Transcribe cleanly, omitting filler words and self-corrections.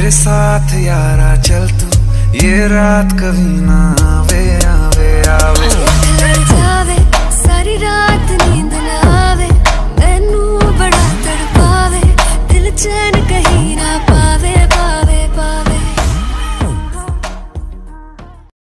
मेरे साथ यारा चल तू, ये रात कभी ना